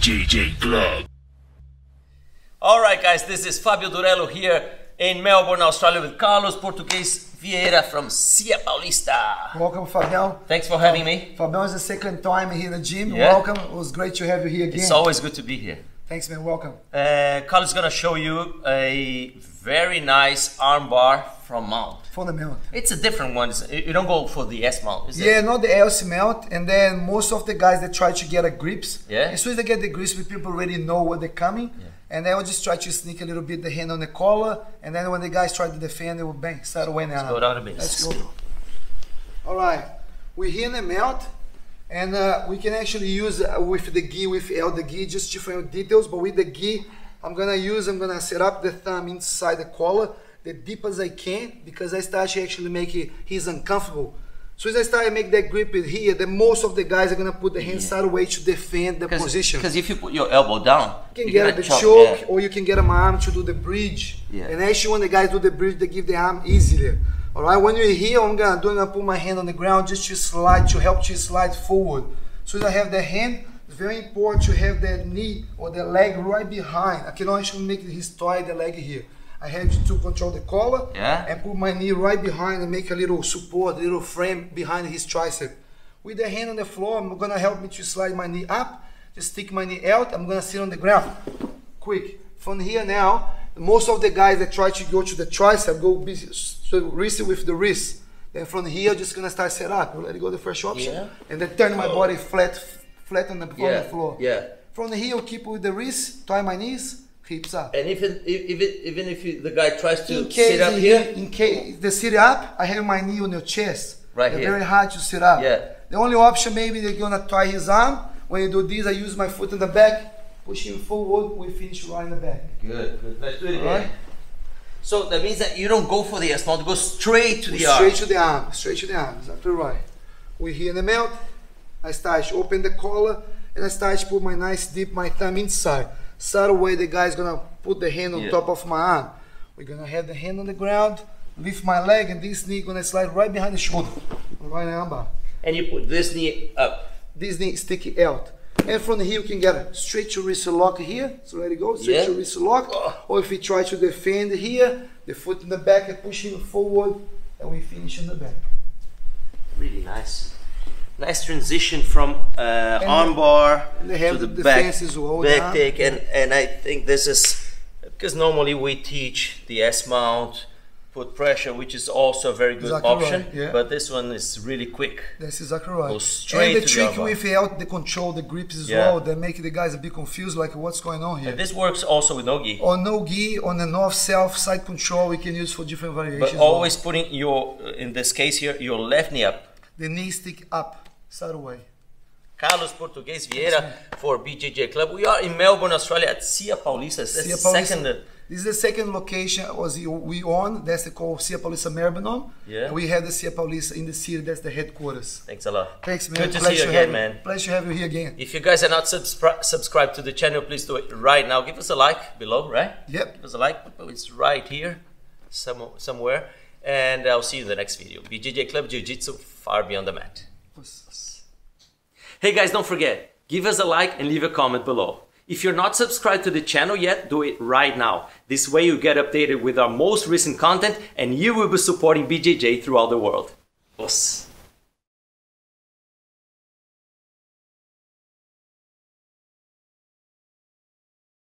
BJJ Club. Alright guys, this is Fabio Durello here in Melbourne, Australia with Carlos Português Vieira from Cia Paulista. Welcome, Fabião. Thanks for having me. Fabião is the second time here in the gym. Yeah. Welcome. It was great to have you here again. It's always good to be here. Thanks, man. Welcome. Carlos is gonna show you a very nice arm bar from mount. From the mount. It's a different one. You don't go for the S mount, is it? Yeah, not the LC mount. And then most of the guys that try to get a grips. Yeah. As soon as they get the grips, people already know where they're coming. Yeah. And then I'll just try to sneak a little bit the hand on the collar. And then when the guys try to defend, they will bang, start away now. Let's go down a bit. Let's go. All right. We're here in the mount. And we can actually use with the gi, without the gi, just different details. But with the gi, I'm gonna set up the thumb inside the collar, the deep as I can, because I start to actually make it, he's uncomfortable. So as I start to make that grip in here, then most of the guys are gonna put the hand side away to defend the position. Because if you put your elbow down, you can get the choke, or you can get my arm to do the bridge. Yeah. And actually when the guys do the bridge, they give the arm easier. All right, when you're here, I'm gonna put my hand on the ground just to slide, to help you slide forward. So as I have the hand, it's very important to have the knee or the leg right behind. I cannot actually make his tie, the leg here. I have to control the collar and put my knee right behind and make a little support, a little frame behind his tricep. With the hand on the floor, I'm gonna help me to slide my knee up, just stick my knee out, I'm gonna sit on the ground. Quick. From here now, most of the guys that try to go to the tricep, go wrist with the wrist. Then from here, just gonna start set up. Let it go the first option. And then turn my body flat on the floor. Yeah. From here, I'll keep with the wrist, tie my knees, hips up. And even if the guy tries to sit up here? In case the sit up, I have my knee on your chest. Right here. It's very hard to sit up. Yeah. The only option, maybe they're gonna tie his arm. When you do this, I use my foot in the back, push him forward, we finish right in the back. Good. Let's do it again. Right. So that means that you don't go for the S mount, go straight to the arm. Straight to the arm, exactly right. We're here in the mount. I start to open the collar and I start to put my my thumb inside. Start away, the guy's gonna put the hand on top of my arm. We're gonna have the hand on the ground, lift my leg, and this knee gonna slide right behind the shoulder, right in the armbar. And you put this knee up. This knee sticky out. And from here you can get a straight to wrist lock here. So let it go, straight to wrist lock. Or if you try to defend here, the foot in the back and push him forward, and we finish in the back. Really nice. Nice transition from armbar to the back take, and I think this is because normally we teach the S mount, put pressure, which is also a very good option, but this one is really quick. That's exactly right. Goes straight and the to trick the without the control, the grips as well, that make the guys a bit confused, like what's going on here. And this works also with no gi. On no gi, on the north-south side control, we can use for different variations. But always putting your, in this case here, your left knee up. The knee stick up, side away. Carlos Português Vieira for BJJ Club. We are in Melbourne, Australia at Cia Paulista. This is the second location we own. That's called Cia Paulista Melbourne. Yeah. And we have the Cia Paulista in the city. That's the headquarters. Thanks a lot. Thanks, man. Good to see you again, man. Pleasure to have you here again. If you guys are not subscribed to the channel, please do it right now. Give us a like below, right? Yep. Give us a like. It's right here, somewhere. And I'll see you in the next video. BJJ Club Jiu-Jitsu, far beyond the mat. Hey guys, don't forget, give us a like and leave a comment below. If you're not subscribed to the channel yet, do it right now. This way you get updated with our most recent content and you will be supporting BJJ throughout the world.